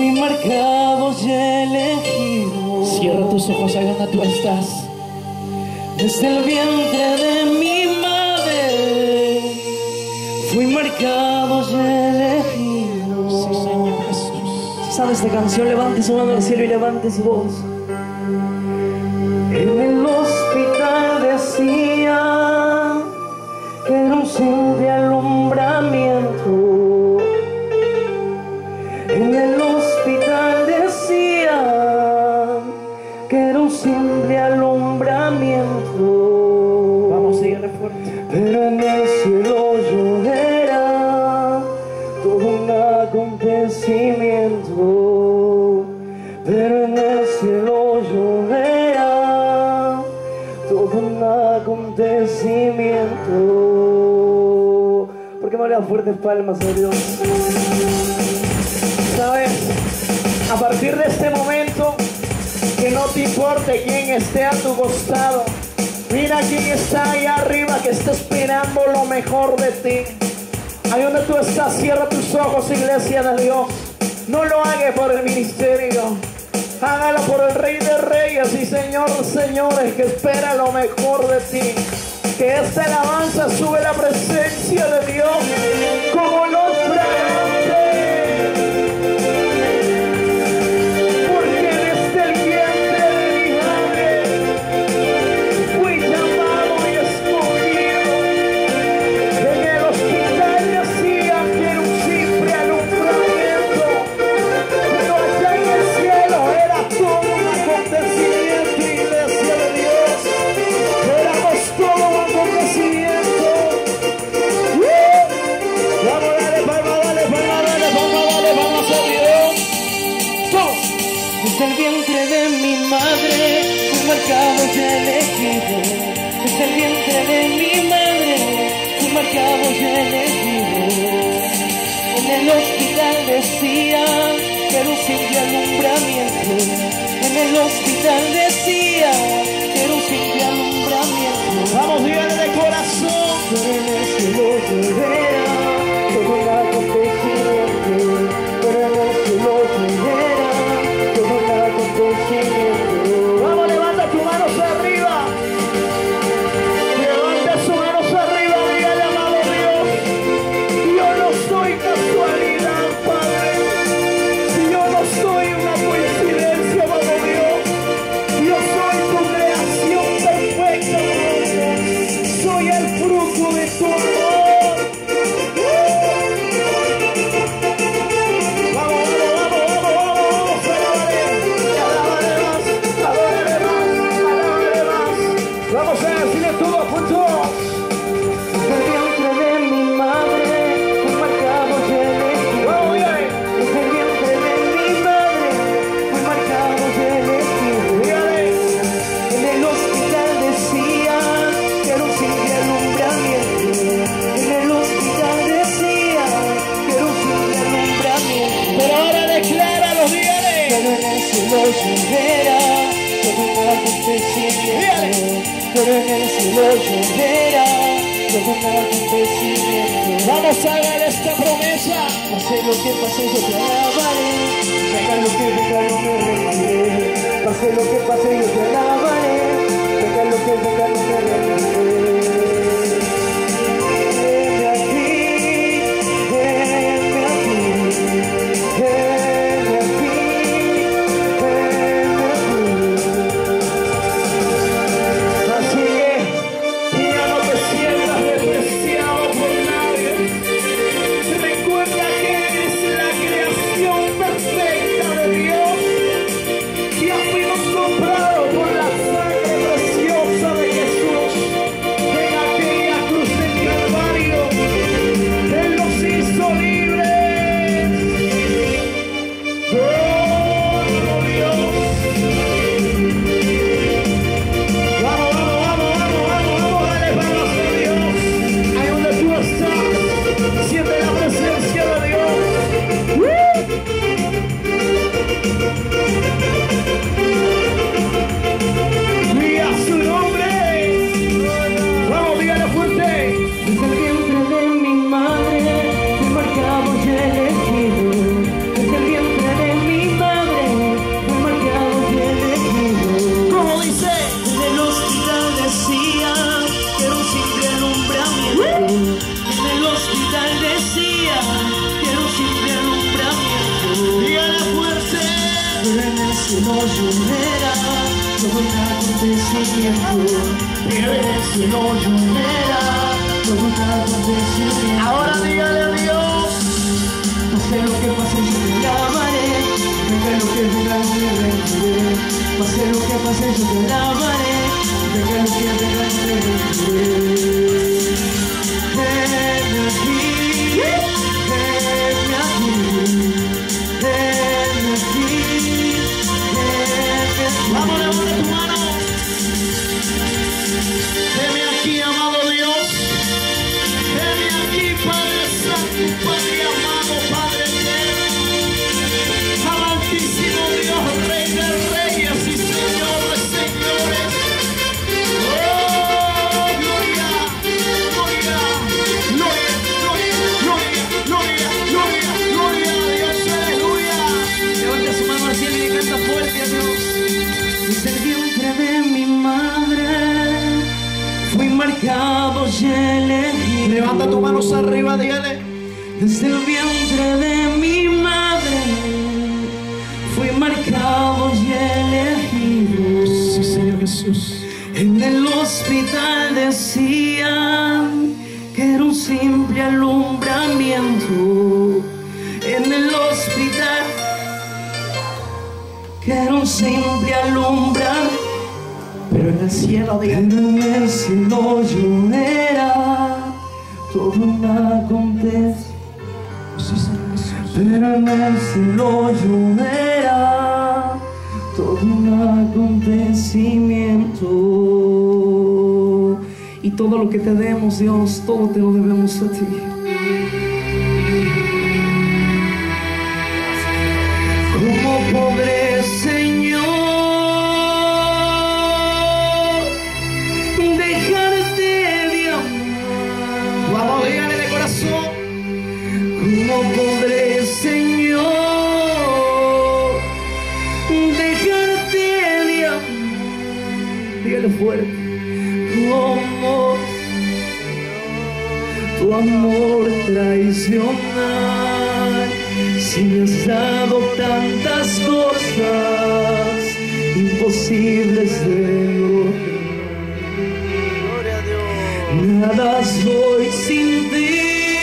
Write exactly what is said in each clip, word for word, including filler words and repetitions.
Fui marcado y elegido. Cierra tus ojos ahí donde tú estás. Desde el vientre de mi madre fui marcado y elegido. Sí, Señor Jesús. Si sabes esta canción, levante su mano al cielo y levante su voz. En el hospital decía que era un simple alumbramiento. En el hospital decía que era un simple alumbramiento. Vamos a seguirle fuerte. Pero en el cielo yo era todo un acontecimiento. Pero en el cielo yo era todo un acontecimiento. ¿Por qué no le das fuertes palmas a Dios? ¿Sabes? A partir de este momento, que no te importe quién esté a tu costado. Mira quién está ahí arriba que está esperando lo mejor de ti. Ahí donde tú estás, cierra tus ojos, iglesia de Dios. No lo hagas por el ministerio, hágalo por el Rey de Reyes y Señor de Señores, que espera lo mejor de ti. Que esta alabanza sube la presencia de Dios como los fragantes. Porque desde el vientre de mi madre fui llamado y escogido. En el hospital decían que era un simple alumbramiento, pero allá en el cielo era todo un acontecimiento, iglesia de Dios. Éramos todo un acontecimiento. ¡Uh! Vamos, dale palma, dale palma, dale palma, dale palma a Dios. Todos. Desde el vientre de mi madre fui marcado y elegido. Desde el vientre de mi madre fui marcado y elegido. En el hospital decía que era un simple alumbramiento. En el hospital decía que era un simple alumbramiento. Vamos, díganle de corazón. Pero en el cielo yo era todo un acontecimiento. Pero en el cielo yo era todo un acontecimiento. Vamos, levanta tus manos arriba. Levanta sus manos arriba, dígale, amado Dios. Yo no soy casualidad, Padre. Yo no soy una coincidencia, amado Dios. Yo soy tu creación perfecta, amado Dios. Soy el fruto de tu amor. Vamos, vamos, vamos, vamos, vamos, vamos, alábale, alábale más, alábale más, alábale más. Vamos a decirle todo juntos. Desde el vientre de mi madre fui marcado y elegido. Vamos, dígale, Desde el vientre de mi madre fui marcado y elegido. dígale. En el hospital decía que era un simple alumbramiento. En el hospital decía que era un simple alumbramiento. Pero ahora decláralo, dígale. Pero en el cielo yo era todo un acontecimiento. Pero en el cielo yo era todo un acontecimiento. Vamos a dar esta promesa. Pase lo que pase yo te alabaré. Venga lo que venga no me rendiré. Pase lo que pase yo te alabaré. Venga lo que venga no me rendiré. Heme aquí, heme aquí, heme aquí, heme aquí. Así que ya no te sientas despreciado por nadie. Recuerda que eres la creación perfecta de Dios. Ya fuimos comprados por la sangre preciosa de Jesús. si no lloviera todo un acontecimiento, bebé, si no lloviera todo un acontecimiento. Ahora dígale a Dios. Pase lo que pase yo te lavaré, venga lo que venga no me rendiré. Pase lo que pase yo te lavaré, venga lo que venga no me rendiré. Ven aquí, ven aquí, ven aquí, ven aquí. Vamos, levanta tu mano. Ven aquí, amado Dios. Ven aquí, Padre Santo, Padre amado, Padre eterno. Amantísimo Dios, Rey de reyes y Señor de señores. Oh, gloria, gloria, gloria, gloria, gloria, gloria, gloria, gloria a Dios, aleluya. Levanta su mano al cielo y canta fuerte a Dios. Desde el vientre de mi madre fui marcado y elegido. Levanta tus manos arriba, dígale. Desde el vientre de mi madre fui marcado y elegido. Sí, Señor Jesús. En el hospital decían que era un simple alumbramiento. En el hospital que era un simple alumbramiento. Pero en el cielo, Pero dígale. en el cielo yo era todo un acontecimiento. Sí, Señor Jesús. Pero en el cielo yo era todo un acontecimiento. Y todo lo que te demos, Dios, todo te lo debemos a ti. ¿Cómo podré, Señor, dejarte de amar? Vamos, dígale de corazón. ¿Cómo podré, Señor, dejarte de amar? Dígale fuerte. ¿Cómo tu amor traicionar? Si me has dado tantas cosas imposibles de lograr. Gloria a Dios. Nada soy sin ti,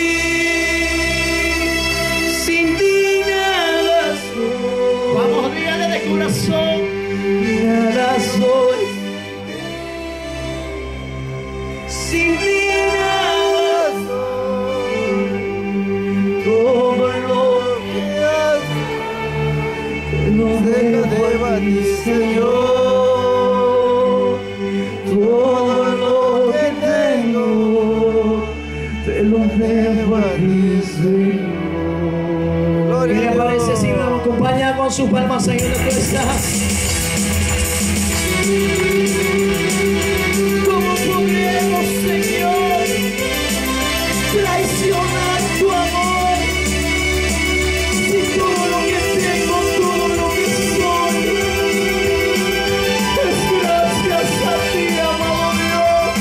sin ti nada soy. Vamos, dígale de corazón. Nada soy, sin ti nada soy. Todo lo que hago te lo debo a ti, Señor. Todo lo que tengo te lo debo a ti, Señor. ¿Qué le parece si nos acompaña con sus palmas ahí donde tú estás? ¿Cómo podremos, Señor, traicionar tu amor? Si todo lo que tengo, todo lo que soy, es gracias a ti, amado Dios.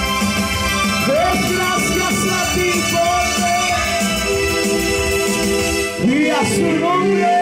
Es gracias a ti, Padre. Y a su nombre.